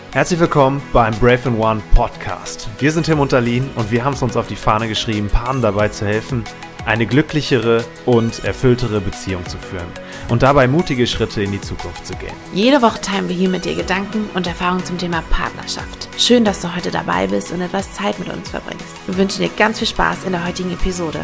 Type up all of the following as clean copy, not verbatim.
Herzlich willkommen beim Brave in One Podcast. Wir sind Tim und Aline und wir haben es uns auf die Fahne geschrieben, Paaren dabei zu helfen, eine glücklichere und erfülltere Beziehung zu führen und dabei mutige Schritte in die Zukunft zu gehen. Jede Woche teilen wir hier mit dir Gedanken und Erfahrungen zum Thema Partnerschaft. Schön, dass du heute dabei bist und etwas Zeit mit uns verbringst. Wir wünschen dir ganz viel Spaß in der heutigen Episode.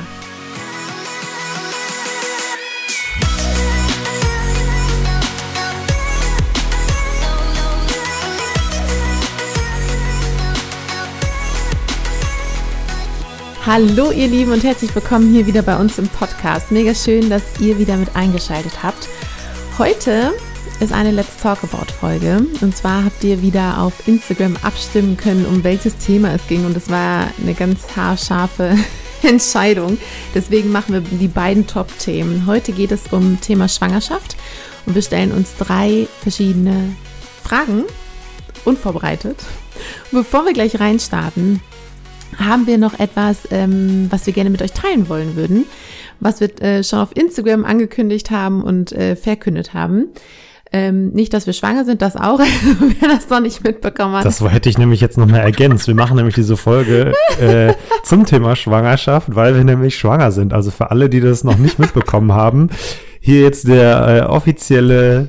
Hallo ihr Lieben und herzlich willkommen hier wieder bei uns im Podcast. Mega schön, dass ihr wieder mit eingeschaltet habt. Heute ist eine Let's Talk About Folge und zwar habt ihr wieder auf Instagram abstimmen können, um welches Thema es ging und es war eine ganz haarscharfe Entscheidung. Deswegen machen wir die beiden Top-Themen. Heute geht es um Thema Schwangerschaft und wir stellen uns 3 verschiedene Fragen, unvorbereitet. Und bevor wir gleich reinstarten, haben wir noch etwas, was wir gerne mit euch teilen wollen würden, was wir schon auf Instagram angekündigt haben und verkündet haben. Nicht, dass wir schwanger sind, das auch, wer das noch nicht mitbekommen hat. Das hätte ich nämlich jetzt noch mal ergänzt. Wir machen nämlich diese Folge zum Thema Schwangerschaft, weil wir nämlich schwanger sind. Also für alle, die das noch nicht mitbekommen haben, hier jetzt der offizielle,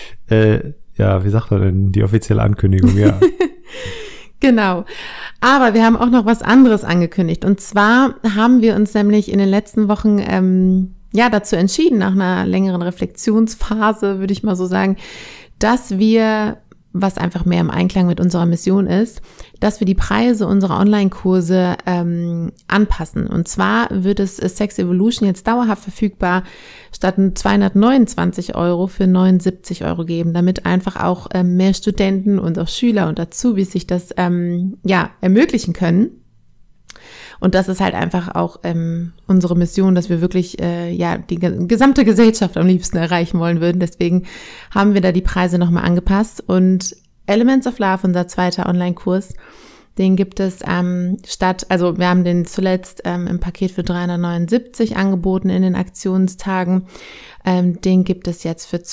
wie sagt er denn, die offizielle Ankündigung, ja. Genau. Aber wir haben auch noch was anderes angekündigt. Und zwar haben wir uns nämlich in den letzten Wochen dazu entschieden, nach einer längeren Reflexionsphase, würde ich mal so sagen, dass wir, was einfach mehr im Einklang mit unserer Mission ist, dass wir die Preise unserer Online-Kurse anpassen. Und zwar wird es Sex Evolution jetzt dauerhaft verfügbar statt 229 € für 79 € geben, damit einfach auch mehr Studenten und auch Schüler und Azubis sich das ermöglichen können. Und das ist halt einfach auch unsere Mission, dass wir wirklich die gesamte Gesellschaft am liebsten erreichen wollen würden. Deswegen haben wir da die Preise nochmal angepasst. Und Elements of Love, unser zweiter Online-Kurs, den gibt es wir haben den zuletzt im Paket für 379 angeboten in den Aktionstagen. Den gibt es jetzt für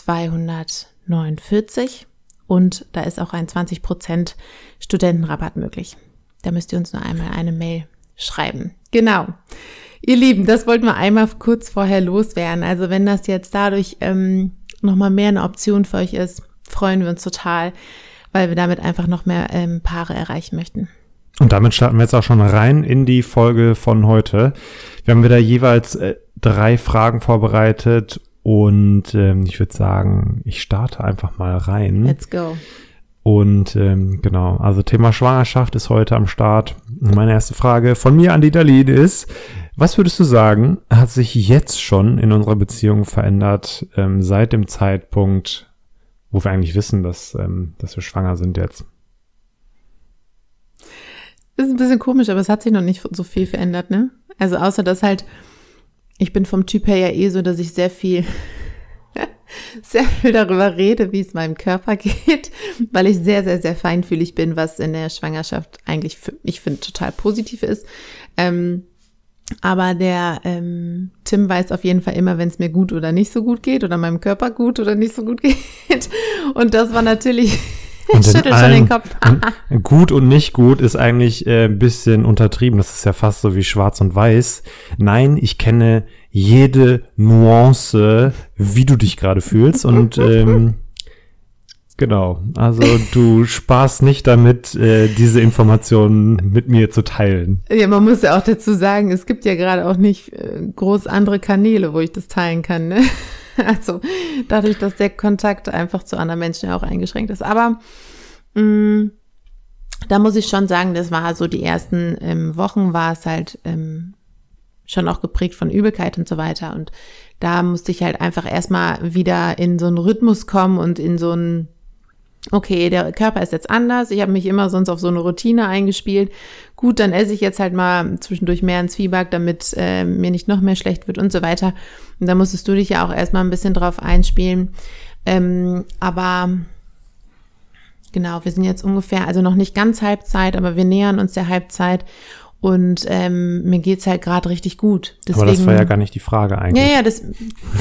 249 und da ist auch ein 20% Studentenrabatt möglich. Da müsst ihr uns nur einmal eine Mail schreiben. Genau. Ihr Lieben, das wollten wir einmal kurz vorher loswerden. Also wenn das jetzt dadurch nochmal mehr eine Option für euch ist, freuen wir uns total, weil wir damit einfach noch mehr Paare erreichen möchten. Und damit starten wir jetzt auch schon rein in die Folge von heute. Wir haben wieder jeweils 3 Fragen vorbereitet und ich würde sagen, ich starte einfach mal rein. Let's go. Und genau, also Thema Schwangerschaft ist heute am Start. Meine erste Frage von mir an die Aline ist, was würdest du sagen, hat sich jetzt schon in unserer Beziehung verändert, seit dem Zeitpunkt, wo wir eigentlich wissen, dass wir schwanger sind jetzt? Das ist ein bisschen komisch, aber es hat sich noch nicht so viel verändert, ne? Also außer, dass halt, ich bin vom Typ her ja so, dass ich sehr viel darüber rede, wie es meinem Körper geht, weil ich sehr, sehr, sehr feinfühlig bin, was in der Schwangerschaft eigentlich, ich finde, total positiv ist. Aber der Tim weiß auf jeden Fall immer, wenn es mir gut oder nicht so gut geht oder meinem Körper gut oder nicht so gut geht. Und das war natürlich, ich schüttel schon den Kopf. Gut und nicht gut ist eigentlich ein bisschen untertrieben. Das ist ja fast so wie schwarz und weiß. Nein, ich kenne jede Nuance, wie du dich gerade fühlst und genau, also du sparst nicht damit, diese Informationen mit mir zu teilen. Ja, man muss ja auch dazu sagen, es gibt ja gerade auch nicht groß andere Kanäle, wo ich das teilen kann, ne? Also dadurch, dass der Kontakt einfach zu anderen Menschen ja auch eingeschränkt ist. Aber da muss ich schon sagen, das war so die ersten Wochen war es halt schon auch geprägt von Übelkeit und so weiter. Und da musste ich halt einfach erstmal wieder in so einen Rhythmus kommen und in so einen, okay, der Körper ist jetzt anders. Ich habe mich immer sonst auf so eine Routine eingespielt. Gut, dann esse ich jetzt halt mal zwischendurch mehr einen Zwieback, damit mir nicht noch mehr schlecht wird und so weiter. Und da musstest du dich ja auch erstmal ein bisschen drauf einspielen. Aber genau, wir sind jetzt ungefähr, also noch nicht ganz Halbzeit, aber wir nähern uns der Halbzeit. Und mir geht's halt gerade richtig gut. Deswegen, aber das war ja gar nicht die Frage eigentlich. Ja, das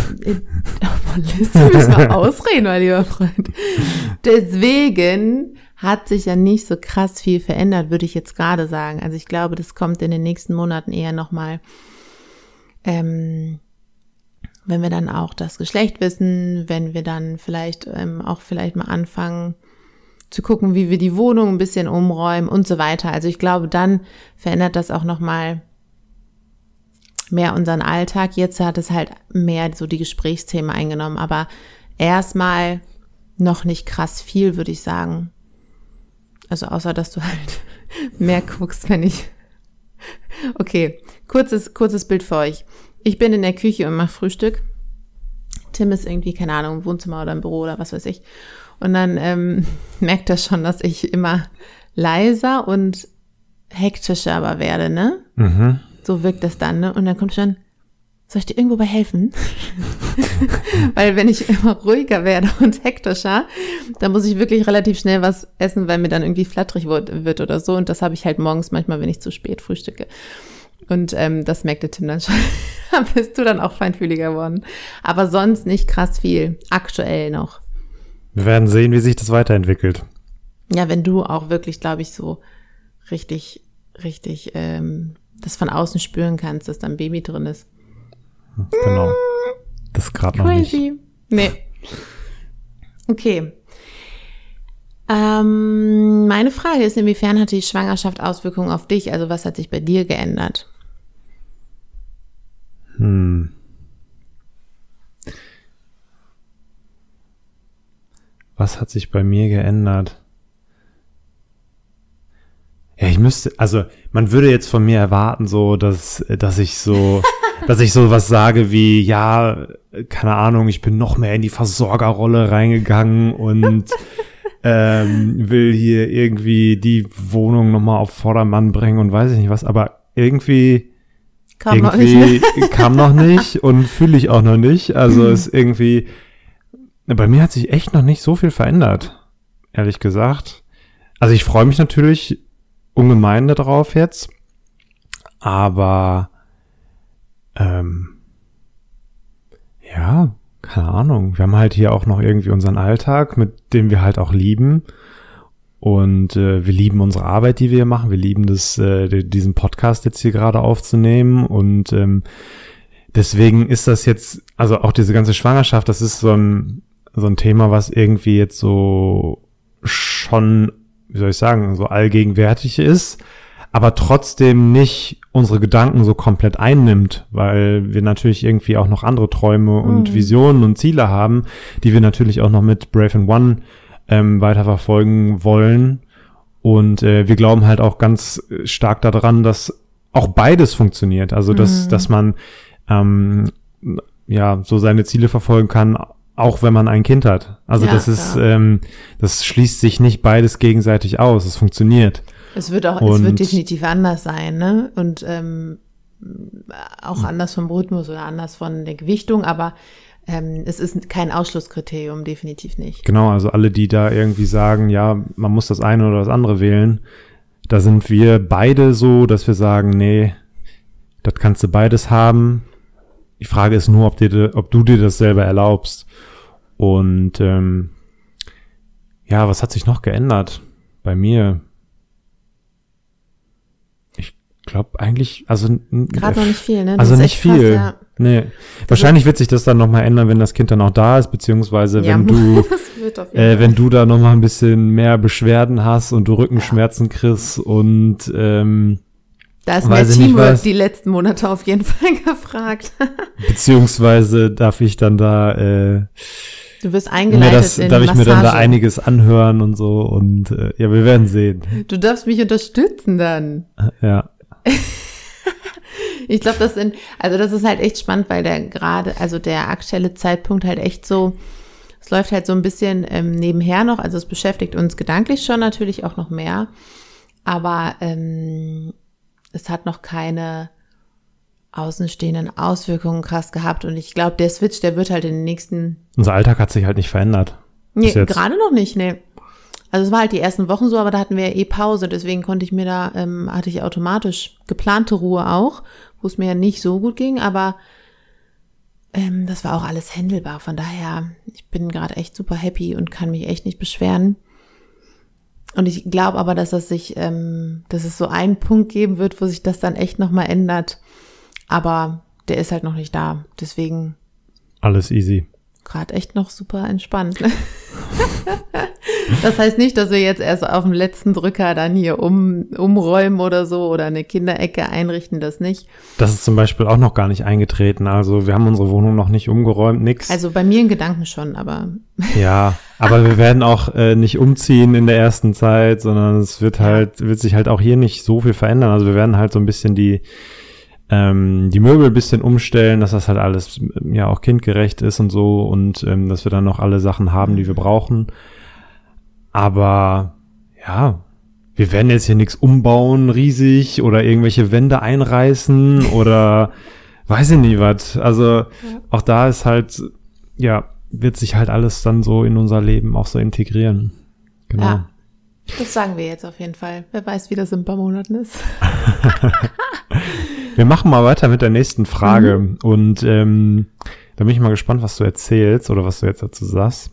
müssen wir ausreden, mein lieber Freund. Deswegen hat sich ja nicht so krass viel verändert, würde ich jetzt gerade sagen. Also ich glaube, das kommt in den nächsten Monaten eher nochmal, wenn wir dann auch das Geschlecht wissen, wenn wir dann vielleicht mal anfangen zu gucken, wie wir die Wohnung ein bisschen umräumen und so weiter. Also ich glaube, dann verändert das auch nochmal mehr unseren Alltag. Jetzt hat es halt mehr so die Gesprächsthemen eingenommen, aber erstmal noch nicht krass viel, würde ich sagen. Also außer, dass du halt mehr guckst, wenn ich... Okay, kurzes Bild für euch. Ich bin in der Küche und mache Frühstück. Tim ist irgendwie, keine Ahnung, im Wohnzimmer oder im Büro oder was weiß ich. Und dann merkt er schon, dass ich immer leiser und hektischer aber werde, ne? Mhm. So wirkt das dann, ne? Und dann kommt schon, soll ich dir irgendwo bei helfen? Weil wenn ich immer ruhiger werde und hektischer, dann muss ich wirklich relativ schnell was essen, weil mir dann irgendwie flatterig wird oder so. Und das habe ich halt morgens manchmal, wenn ich zu spät frühstücke. Und das merkt der Tim dann schon. Da bist du dann auch feinfühliger geworden. Aber sonst nicht krass viel. Aktuell noch. Wir werden sehen, wie sich das weiterentwickelt. Ja, wenn du auch wirklich, glaube ich, so richtig das von außen spüren kannst, dass da ein Baby drin ist. Genau. Das ist gerade noch nicht. Crazy. Nee. Okay. Meine Frage ist, inwiefern hat die Schwangerschaft Auswirkungen auf dich? Also was hat sich bei dir geändert? Was hat sich bei mir geändert? Ja, man würde jetzt von mir erwarten, so, dass ich so was sage wie, ja, keine Ahnung, ich bin noch mehr in die Versorgerrolle reingegangen und will hier irgendwie die Wohnung nochmal auf Vordermann bringen und weiß ich nicht was, aber irgendwie kam noch nicht und fühle ich auch noch nicht. Also ist irgendwie, bei mir hat sich echt noch nicht so viel verändert, ehrlich gesagt. Also ich freue mich natürlich ungemein darauf jetzt, aber ja, keine Ahnung. Wir haben halt hier auch noch irgendwie unseren Alltag, mit dem wir halt auch lieben. Und wir lieben unsere Arbeit, die wir hier machen. Wir lieben das, diesen Podcast jetzt hier gerade aufzunehmen. Und deswegen ist das jetzt, also auch diese ganze Schwangerschaft, das ist so ein Thema, was irgendwie jetzt so schon, wie soll ich sagen, so allgegenwärtig ist, aber trotzdem nicht unsere Gedanken so komplett einnimmt, weil wir natürlich irgendwie auch noch andere Träume und Visionen und Ziele haben, die wir natürlich auch noch mit Brave and One weiterverfolgen wollen. Und wir glauben halt auch ganz stark daran, dass auch beides funktioniert. Also dass man so seine Ziele verfolgen kann, auch wenn man ein Kind hat. Also ja, das ist, das schließt sich nicht beides gegenseitig aus. Es funktioniert. Es wird definitiv anders sein, ne? Und auch anders vom Rhythmus oder anders von der Gewichtung, aber es ist kein Ausschlusskriterium, definitiv nicht. Genau, also alle, die da irgendwie sagen, ja, man muss das eine oder das andere wählen, da sind wir beide so, dass wir sagen, nee, das kannst du beides haben. Die Frage ist nur, ob du dir das selber erlaubst. Und was hat sich noch geändert bei mir? Ich glaube eigentlich, also gerade noch nicht viel, ne? Das also nicht viel. Krass, ja. Nee. Wahrscheinlich wird sich das dann nochmal ändern, wenn das Kind dann auch da ist, beziehungsweise wenn du da nochmal ein bisschen mehr Beschwerden hast und du Rückenschmerzen kriegst und da ist mehr Teamwork die letzten Monate auf jeden Fall gefragt. Beziehungsweise darf ich dann da du wirst eingeleitet darf ich mir dann da einiges anhören und so und wir werden sehen. Du darfst mich unterstützen dann. Ja. Ich glaube, das ist halt echt spannend, weil der aktuelle Zeitpunkt halt echt so, es läuft halt so ein bisschen nebenher noch, also es beschäftigt uns gedanklich schon natürlich auch noch mehr, aber es hat noch keine außenstehenden Auswirkungen krass gehabt und ich glaube, der Switch, der wird halt in den nächsten... Unser Alltag hat sich halt nicht verändert. Nee, gerade noch nicht, nee. Also es war halt die ersten Wochen so, aber da hatten wir Pause, deswegen hatte ich automatisch geplante Ruhe auch, wo es mir ja nicht so gut ging, aber das war auch alles händelbar, von daher, ich bin gerade echt super happy und kann mich echt nicht beschweren. Und ich glaube aber, dass dass es so einen Punkt geben wird, wo sich das dann echt nochmal ändert. Aber der ist halt noch nicht da. Deswegen. Alles easy. Gerade echt noch super entspannt. Das heißt nicht, dass wir jetzt erst auf dem letzten Drücker dann hier umräumen oder so oder eine Kinderecke einrichten, das nicht. Das ist zum Beispiel auch noch gar nicht eingetreten. Also wir haben unsere Wohnung noch nicht umgeräumt, nix. Also bei mir in Gedanken schon, aber. Ja, aber wir werden auch nicht umziehen in der ersten Zeit, sondern es wird sich halt auch hier nicht so viel verändern. Also wir werden halt so ein bisschen die Möbel ein bisschen umstellen, dass das halt alles ja auch kindgerecht ist und so und dass wir dann noch alle Sachen haben, die wir brauchen. Aber ja, wir werden jetzt hier nichts umbauen riesig oder irgendwelche Wände einreißen oder weiß ich nicht was. Also auch da ist halt, ja, wird sich halt alles dann so in unser Leben auch so integrieren. Genau. Ja, das sagen wir jetzt auf jeden Fall. Wer weiß, wie das in ein paar Monaten ist. Wir machen mal weiter mit der nächsten Frage und da bin ich mal gespannt, was du erzählst oder was du jetzt dazu sagst.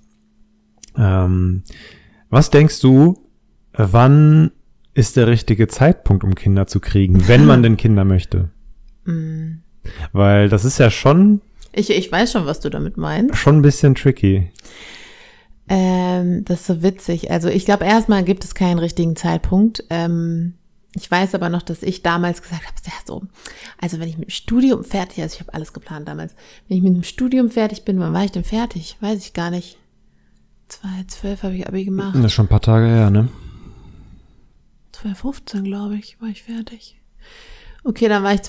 Was denkst du, wann ist der richtige Zeitpunkt, um Kinder zu kriegen, wenn man denn Kinder möchte? Weil das ist ja schon... Ich weiß schon, was du damit meinst. Schon ein bisschen tricky. Das ist so witzig. Also ich glaube, erstmal gibt es keinen richtigen Zeitpunkt. Ich weiß aber noch, dass ich damals gesagt habe, ja so, also wenn ich mit dem Studium fertig, also ich habe alles geplant damals, wenn ich mit dem Studium fertig bin, wann war ich denn fertig? Weiß ich gar nicht. 2012 habe ich Abi gemacht. Das ist schon ein paar Tage her, ne? 2015, glaube ich, war ich fertig. Okay, dann war ich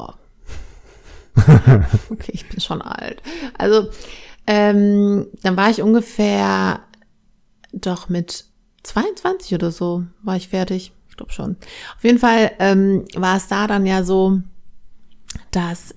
okay, ich bin schon alt. Also, dann war ich ungefähr doch mit 22 oder so war ich fertig. Ich glaube schon. Auf jeden Fall war es da dann ja so, dass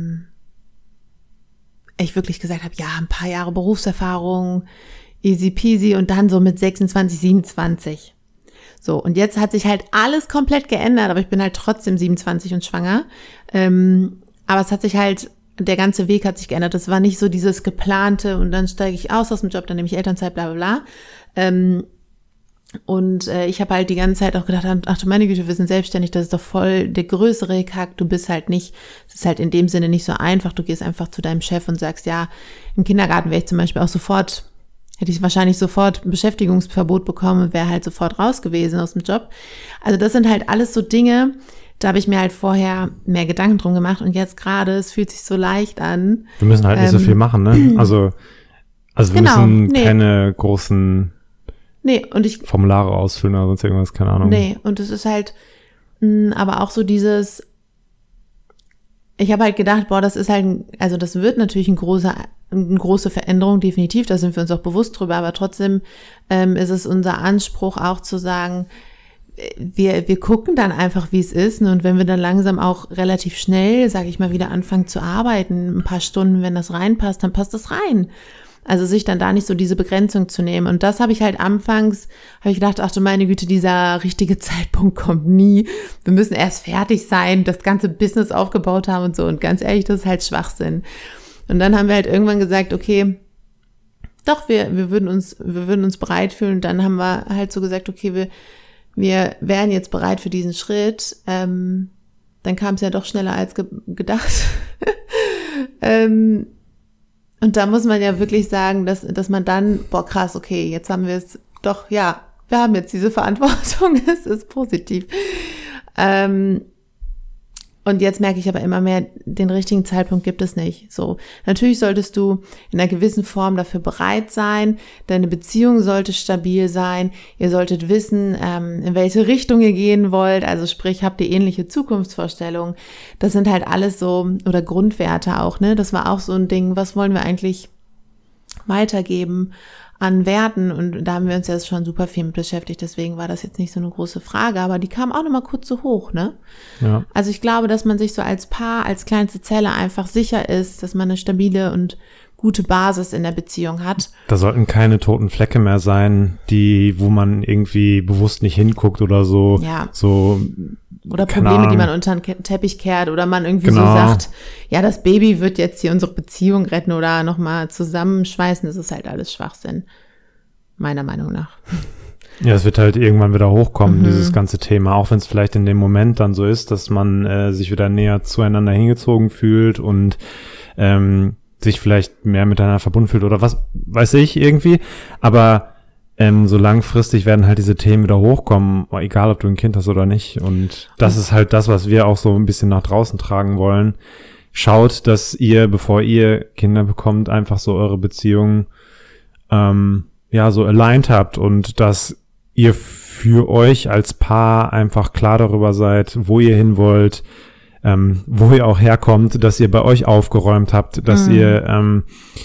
ich wirklich gesagt habe, ja, ein paar Jahre Berufserfahrung, easy peasy und dann so mit 26, 27. So, und jetzt hat sich halt alles komplett geändert, aber ich bin halt trotzdem 27 und schwanger. Aber es hat sich halt, der ganze Weg hat sich geändert. Es war nicht so dieses geplante und dann steige ich aus dem Job, dann nehme ich Elternzeit, bla bla bla. Und ich habe halt die ganze Zeit auch gedacht, ach du meine Güte, wir sind selbstständig, das ist doch voll der größere Hickhack. Du bist halt nicht, es ist halt in dem Sinne nicht so einfach. Du gehst einfach zu deinem Chef und sagst, ja, im Kindergarten wäre ich zum Beispiel auch hätte ich wahrscheinlich sofort ein Beschäftigungsverbot bekommen und wäre halt sofort raus gewesen aus dem Job. Also das sind halt alles so Dinge, da habe ich mir halt vorher mehr Gedanken drum gemacht und jetzt gerade, es fühlt sich so leicht an. Wir müssen halt nicht so viel machen, ne? Also wir müssen keine großen Formulare ausfüllen oder sonst irgendwas, keine Ahnung. Nee, und es ist halt aber auch so dieses, ich habe halt gedacht, das ist halt, also das wird natürlich eine große Veränderung, definitiv, da sind wir uns auch bewusst drüber, aber trotzdem ist es unser Anspruch auch zu sagen, wir gucken dann einfach, wie es ist, ne? Und wenn wir dann langsam auch relativ schnell, sage ich mal, wieder anfangen zu arbeiten, ein paar Stunden, wenn das reinpasst, dann passt das rein. Also sich dann da nicht so diese Begrenzung zu nehmen. Und das habe ich halt anfangs, habe ich gedacht, ach du meine Güte, dieser richtige Zeitpunkt kommt nie. Wir müssen erst fertig sein, das ganze Business aufgebaut haben und so. Und ganz ehrlich, das ist halt Schwachsinn. Und dann haben wir halt irgendwann gesagt, okay, doch, wir würden uns bereit fühlen. Und dann haben wir halt so gesagt, okay, wir wären jetzt bereit für diesen Schritt. Dann kam es ja doch schneller als gedacht. Und da muss man ja wirklich sagen, dass man dann, krass, okay, jetzt haben wir es doch, ja, wir haben jetzt diese Verantwortung, es ist positiv. Und jetzt merke ich aber immer mehr, den richtigen Zeitpunkt gibt es nicht. So, natürlich solltest du in einer gewissen Form dafür bereit sein. Deine Beziehung sollte stabil sein. Ihr solltet wissen, in welche Richtung ihr gehen wollt. Also sprich, habt ihr ähnliche Zukunftsvorstellungen. Das sind halt alles so, oder Grundwerte auch, ne? Das war auch so ein Ding, was wollen wir eigentlich weitergeben an Werten, und da haben wir uns jetzt schon super viel mit beschäftigt, deswegen war das jetzt nicht so eine große Frage, aber die kam auch nochmal kurz so hoch, ne? Ja. Also ich glaube, dass man sich so als Paar, als kleinste Zelle einfach sicher ist, dass man eine stabile und gute Basis in der Beziehung hat. Da sollten keine toten Flecke mehr sein, wo man irgendwie bewusst nicht hinguckt oder so. Ja. So, oder Probleme, die man unter den Teppich kehrt, oder man irgendwie so sagt, ja, das Baby wird jetzt hier unsere Beziehung retten oder nochmal zusammenschweißen. Das ist halt alles Schwachsinn. Meiner Meinung nach. Ja, es wird halt irgendwann wieder hochkommen, dieses ganze Thema, auch wenn es vielleicht in dem Moment dann so ist, dass man sich wieder näher zueinander hingezogen fühlt und sich vielleicht mehr miteinander verbunden fühlt oder was weiß ich irgendwie, aber so langfristig werden halt diese Themen wieder hochkommen, egal ob du ein Kind hast oder nicht. Und das ist halt das, was wir auch so ein bisschen nach draußen tragen wollen. Schaut, dass ihr, bevor ihr Kinder bekommt, einfach so eure Beziehung so aligned habt und dass ihr für euch als Paar einfach klar darüber seid, wo ihr hin wollt, wo ihr auch herkommt, dass ihr bei euch aufgeräumt habt, dass ihr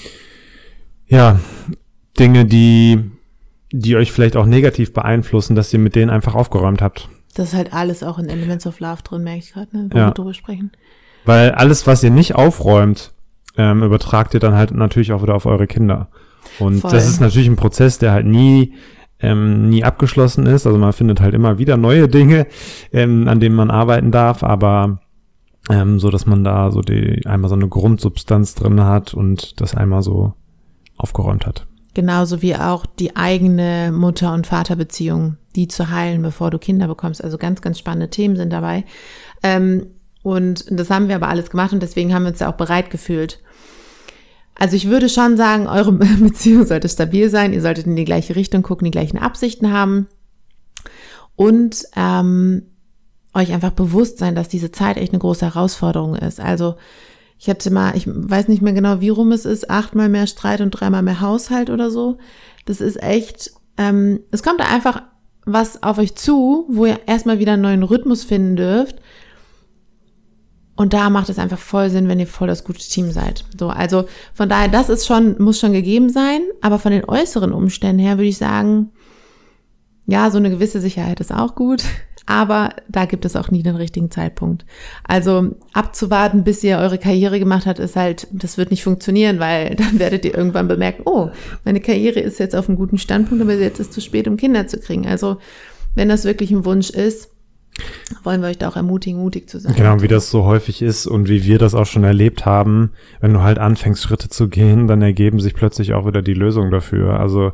Dinge, die euch vielleicht auch negativ beeinflussen, dass ihr mit denen einfach aufgeräumt habt. Das ist halt alles auch in Elements of Love drin, merke ich gerade, ne, wo wir drüber sprechen. Weil alles, was ihr nicht aufräumt, übertragt ihr dann halt natürlich auch wieder auf eure Kinder. Und das ist natürlich ein Prozess, der halt nie abgeschlossen ist. Also man findet halt immer wieder neue Dinge, an denen man arbeiten darf, aber so, dass man da so einmal so eine Grundsubstanz drin hat und das einmal so aufgeräumt hat. Genauso wie auch die eigene Mutter- und Vaterbeziehung, die zu heilen, bevor du Kinder bekommst. Also ganz, ganz spannende Themen sind dabei. Und das haben wir aber alles gemacht und deswegen haben wir uns da auch bereit gefühlt. Also ich würde schon sagen, eure Beziehung sollte stabil sein. Ihr solltet in die gleiche Richtung gucken, die gleichen Absichten haben und euch einfach bewusst sein, dass diese Zeit echt eine große Herausforderung ist. Also ich weiß nicht mehr genau, wie rum es ist, 8-mal mehr Streit und 3-mal mehr Haushalt oder so. Das ist echt, es kommt da einfach was auf euch zu, wo ihr erstmal wieder einen neuen Rhythmus finden dürft. Und da macht es einfach voll Sinn, wenn ihr voll das gute Team seid. So, also von daher, das ist muss schon gegeben sein. Aber von den äußeren Umständen her würde ich sagen, ja, so eine gewisse Sicherheit ist auch gut. Aber da gibt es auch nie den richtigen Zeitpunkt. Also abzuwarten, bis ihr eure Karriere gemacht habt, ist halt, das wird nicht funktionieren, weil dann werdet ihr irgendwann bemerken, oh, meine Karriere ist jetzt auf einem guten Standpunkt, aber jetzt ist es zu spät, um Kinder zu kriegen. Also wenn das wirklich ein Wunsch ist, wollen wir euch da auch ermutigen, mutig zu sein. Genau, wie das so häufig ist und wie wir das auch schon erlebt haben, wenn du halt anfängst, Schritte zu gehen, dann ergeben sich plötzlich auch wieder die Lösungen dafür. Also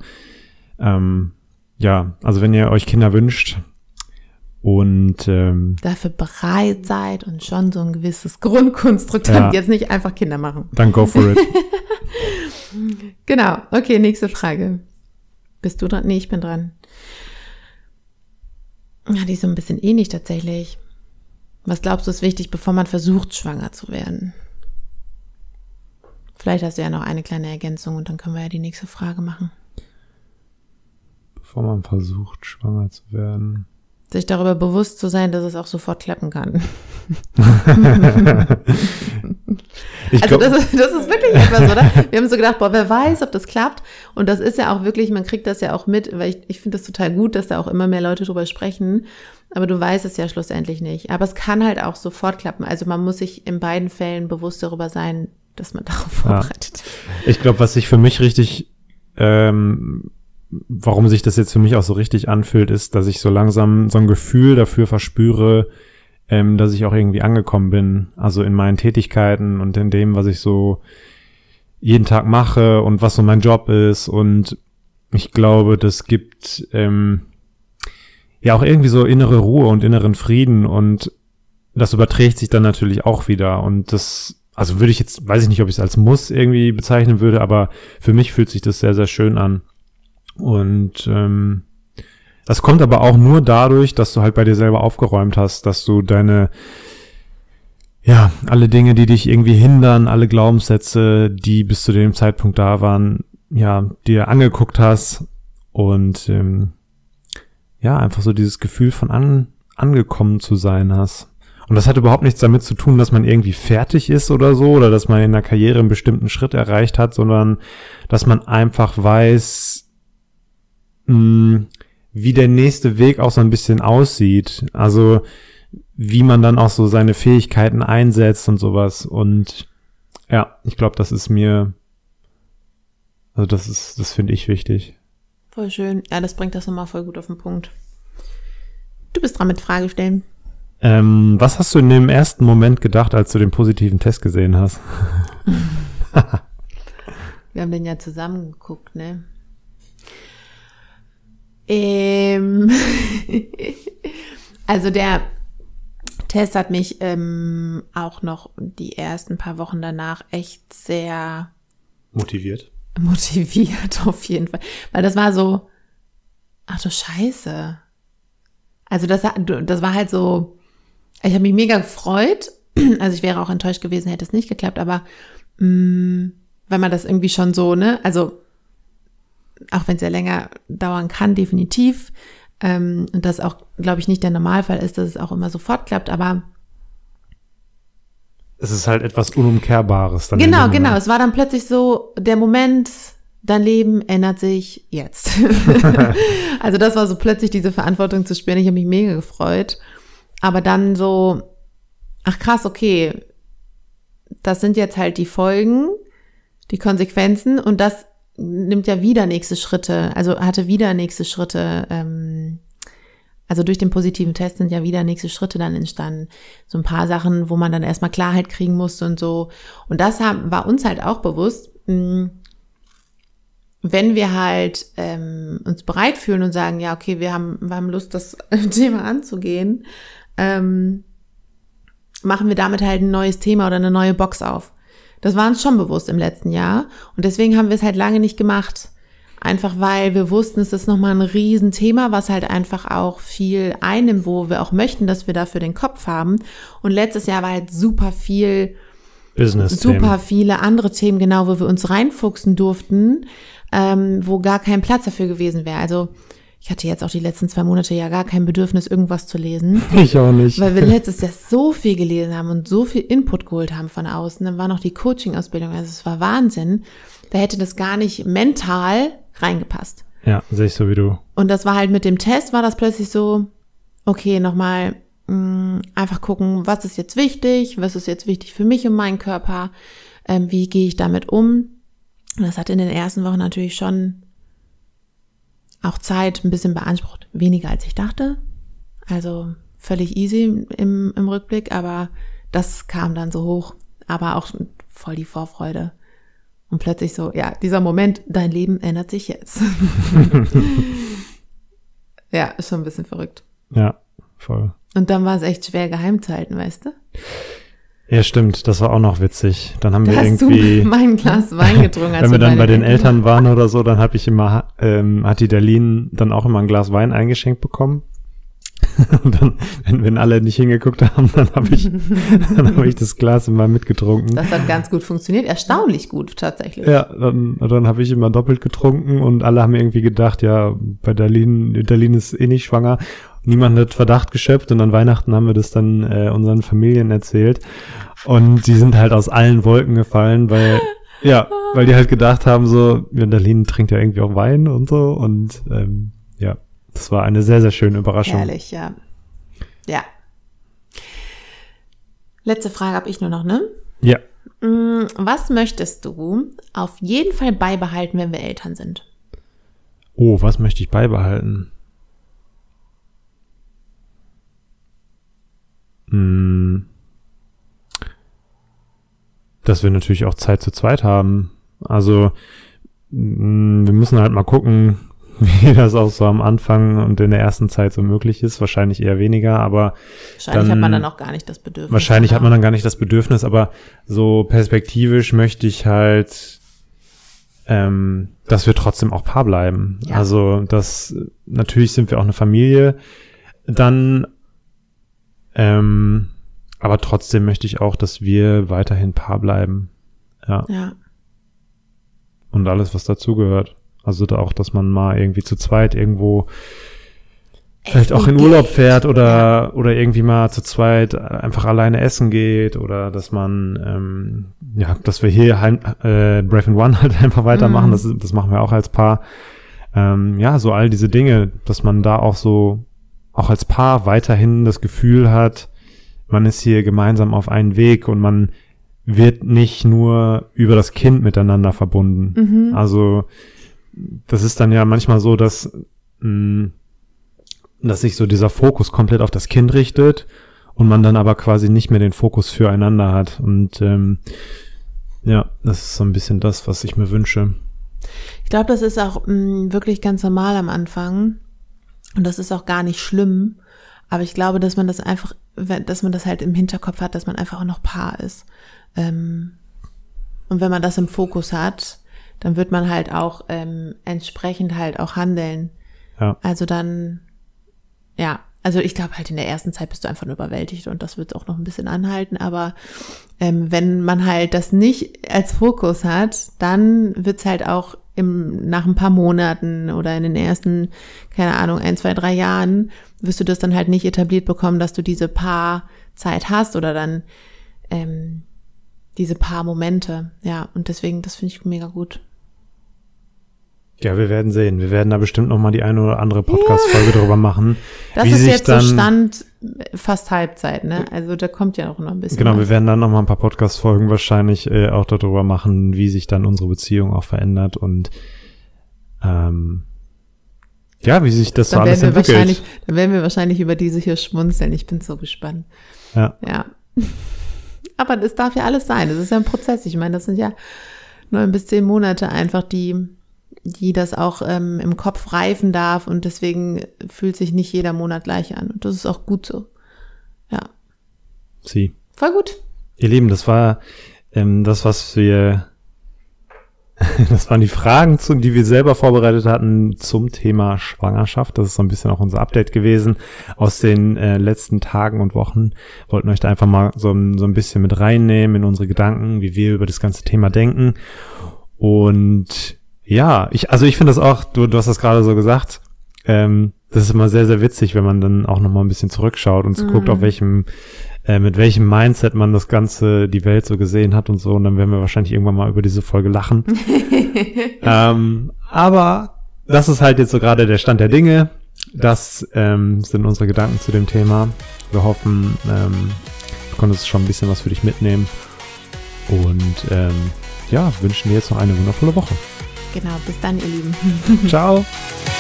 also wenn ihr euch Kinder wünscht und dafür bereit seid und schon so ein gewisses Grundkonstrukt habt, jetzt nicht einfach Kinder machen. Dann go for it. Genau, okay, nächste Frage. Bist du dran? Nee, ich bin dran. Ja, die ist so ein bisschen ähnlich tatsächlich. Was glaubst du ist wichtig, bevor man versucht, schwanger zu werden? Vielleicht hast du ja noch eine kleine Ergänzung und dann können wir ja die nächste Frage machen. Bevor man versucht, schwanger zu werden. Sich darüber bewusst zu sein, dass es auch sofort klappen kann. Also das ist wirklich etwas, oder? Wir haben so gedacht, wer weiß, ob das klappt. Und das ist ja auch wirklich, man kriegt das ja auch mit, weil ich finde das total gut, dass da auch immer mehr Leute drüber sprechen. Aber du weißt es ja schlussendlich nicht. Aber es kann halt auch sofort klappen. Also man muss sich in beiden Fällen bewusst darüber sein, dass man darauf vorbereitet ist. Ich glaube, was sich für mich richtig, warum sich das jetzt für mich auch so richtig anfühlt, ist, dass ich so langsam so ein Gefühl dafür verspüre, dass ich auch irgendwie angekommen bin. Also in meinen Tätigkeiten und in dem, was ich so jeden Tag mache und was so mein Job ist. Und ich glaube, das gibt auch irgendwie so innere Ruhe und inneren Frieden. Und das überträgt sich dann natürlich auch wieder. Und das, also würde ich jetzt, weiß ich nicht, ob ich es als Muss irgendwie bezeichnen würde, aber für mich fühlt sich das sehr, sehr schön an. Und das kommt aber auch nur dadurch, dass du halt bei dir selber aufgeräumt hast, dass du alle Dinge, die dich irgendwie hindern, alle Glaubenssätze, die bis zu dem Zeitpunkt da waren, dir angeguckt hast und einfach so dieses Gefühl von angekommen zu sein hast. Und das hat überhaupt nichts damit zu tun, dass man irgendwie fertig ist oder so, oder dass man in der Karriere einen bestimmten Schritt erreicht hat, sondern dass man einfach weiß, wie der nächste Weg auch so ein bisschen aussieht. Also wie man dann auch so seine Fähigkeiten einsetzt und sowas. Und ja, ich glaube, das finde ich wichtig. Voll schön. Ja, das bringt das nochmal voll gut auf den Punkt. Du bist dran mit Frage stellen. Was hast du in dem ersten Moment gedacht, als du den positiven Test gesehen hast? Wir haben den ja zusammen geguckt, ne? Also der Test hat mich auch noch die ersten paar Wochen danach echt sehr motiviert auf jeden Fall. Weil das war so, ach du Scheiße. Also das war halt so, ich habe mich mega gefreut. Also ich wäre auch enttäuscht gewesen, hätte es nicht geklappt, aber wenn man das irgendwie schon so, ne, also auch wenn es ja länger dauern kann, definitiv, und das auch, glaube ich, nicht der Normalfall ist, dass es auch immer sofort klappt, aber es ist halt etwas Unumkehrbares. Dann genau, es war dann plötzlich so, der Moment, dein Leben ändert sich jetzt. Also das war so plötzlich diese Verantwortung zu spüren, ich habe mich mega gefreut, aber dann so, ach krass, okay, das sind jetzt halt die Folgen, die Konsequenzen und das nimmt ja wieder nächste Schritte, also hatte wieder nächste Schritte, also durch den positiven Test sind ja wieder nächste Schritte dann entstanden. So ein paar Sachen, wo man dann erstmal Klarheit kriegen musste und so. Und das war uns halt auch bewusst, wenn wir halt uns bereit fühlen und sagen, ja, okay, wir haben Lust, das Thema anzugehen, machen wir damit halt ein neues Thema oder eine neue Box auf. Das war uns schon bewusst im letzten Jahr und deswegen haben wir es halt lange nicht gemacht. Einfach weil wir wussten, es ist nochmal ein Riesenthema, was halt einfach auch viel einnimmt, wo wir auch möchten, dass wir dafür den Kopf haben. Und letztes Jahr war halt super viel Business-Themen. Super viele andere Themen, genau, wo wir uns reinfuchsen durften, wo gar kein Platz dafür gewesen wäre. Also ich hatte jetzt auch die letzten 2 Monate ja gar kein Bedürfnis, irgendwas zu lesen. Ich auch nicht. Weil wir letztes Jahr so viel gelesen haben und so viel Input geholt haben von außen. Dann war noch die Coaching-Ausbildung, also es war Wahnsinn. Da hätte das gar nicht mental reingepasst. Ja, sehe ich so wie du. Und das war halt mit dem Test, war das plötzlich so, okay, nochmal einfach gucken, was ist jetzt wichtig für mich und meinen Körper, wie gehe ich damit um. Und das hat in den ersten Wochen natürlich schon auch Zeit ein bisschen beansprucht, weniger als ich dachte. Also völlig easy im Rückblick, aber das kam dann so hoch, aber auch voll die Vorfreude. Und plötzlich so, ja, dieser Moment, dein Leben ändert sich jetzt. Ja, ist schon ein bisschen verrückt. Ja, voll. Und dann war es echt schwer geheim zu halten, weißt du? Ja, stimmt, das war auch noch witzig. Dann haben Da wir hast irgendwie du mein Glas Wein getrunken. wenn wir dann bei den Eltern waren oder so, dann habe ich immer, hat die Darlene dann auch immer ein Glas Wein eingeschenkt bekommen. Und dann, wenn alle nicht hingeguckt haben, dann habe ich das Glas immer mitgetrunken. Das hat ganz gut funktioniert, erstaunlich gut tatsächlich. Ja, dann habe ich immer doppelt getrunken und alle haben irgendwie gedacht, ja, bei Darlene ist eh nicht schwanger. Niemand hat Verdacht geschöpft und an Weihnachten haben wir das dann unseren Familien erzählt. Und die sind halt aus allen Wolken gefallen, weil die halt gedacht haben, so, ja, Darlene trinkt ja irgendwie auch Wein und so. Und ja, das war eine sehr, sehr schöne Überraschung. Herrlich, ja. Ja. Letzte Frage habe ich nur noch, ne? Ja. Was möchtest du auf jeden Fall beibehalten, wenn wir Eltern sind? Oh, was möchte ich beibehalten? Dass wir natürlich auch Zeit zu zweit haben. Also wir müssen halt mal gucken, wie das auch so am Anfang und in der ersten Zeit so möglich ist. Wahrscheinlich eher weniger, aber wahrscheinlich hat man dann auch gar nicht das Bedürfnis. Wahrscheinlich hat man dann gar nicht das Bedürfnis, aber so perspektivisch möchte ich halt, dass wir trotzdem auch Paar bleiben. Ja. Also natürlich sind wir auch eine Familie, dann aber trotzdem möchte ich auch, dass wir weiterhin Paar bleiben. Ja. Und alles, was dazugehört. Also auch, dass man mal irgendwie zu zweit irgendwo vielleicht auch in Urlaub fährt oder irgendwie mal zu zweit einfach alleine essen geht oder dass man, dass wir hier Brave and One halt einfach weitermachen. Das machen wir auch als Paar. So all diese Dinge, dass man da auch so, auch als Paar weiterhin das Gefühl hat, man ist hier gemeinsam auf einen Weg und man wird nicht nur über das Kind miteinander verbunden. Also das ist dann ja manchmal so, dass sich so dieser Fokus komplett auf das Kind richtet und man dann aber quasi nicht mehr den Fokus füreinander hat. Und das ist so ein bisschen das, was ich mir wünsche. Ich glaube, das ist auch wirklich ganz normal am Anfang. Und das ist auch gar nicht schlimm. Aber ich glaube, dass man das einfach, dass man das halt im Hinterkopf hat, dass man einfach auch noch Paar ist. Und wenn man das im Fokus hat, dann wird man halt auch entsprechend halt auch handeln. Ja. Also dann, ja, also ich glaube halt in der ersten Zeit bist du einfach nur überwältigt und das wird auch noch ein bisschen anhalten. Aber wenn man halt das nicht als Fokus hat, dann wird's halt auch nach ein paar Monaten oder in den ersten, keine Ahnung, 1, 2, 3 Jahren wirst du das dann halt nicht etabliert bekommen, dass du diese Paarzeit hast oder dann diese Paarmomente. Ja, und deswegen, das finde ich mega gut. Ja, wir werden sehen. Wir werden da bestimmt noch mal die eine oder andere Podcast-Folge drüber machen. Das ist jetzt so Stand fast Halbzeit, ne? Also da kommt ja auch noch ein bisschen. Genau, wir werden dann noch mal ein paar Podcast-Folgen wahrscheinlich auch darüber machen, wie sich dann unsere Beziehung auch verändert und ja, wie sich das so alles entwickelt. Dann werden wir wahrscheinlich über diese hier schmunzeln. Ich bin so gespannt. Ja. Aber das darf ja alles sein. Das ist ja ein Prozess. Ich meine, das sind ja 9 bis 10 Monate einfach, die das auch im Kopf reifen darf und deswegen fühlt sich nicht jeder Monat gleich an. Und das ist auch gut so. Ja. Voll gut. Ihr Lieben, das war das waren die Fragen, die wir selber vorbereitet hatten zum Thema Schwangerschaft. Das ist so ein bisschen auch unser Update gewesen aus den letzten Tagen und Wochen. Wollten euch da einfach mal so ein bisschen mit reinnehmen in unsere Gedanken, wie wir über das ganze Thema denken. Und ja, ich finde das auch, du hast das gerade so gesagt, das ist immer sehr, sehr witzig, wenn man dann auch nochmal ein bisschen zurückschaut und guckt, auf mit welchem Mindset man das Ganze, die Welt so gesehen hat und so. Und dann werden wir wahrscheinlich irgendwann mal über diese Folge lachen. Aber das ist halt jetzt so gerade der Stand der Dinge. Das sind unsere Gedanken zu dem Thema. Wir hoffen, du konntest schon ein bisschen was für dich mitnehmen. Und wünschen dir jetzt noch eine wundervolle Woche. Genau, bis dann, ihr Lieben. Ciao.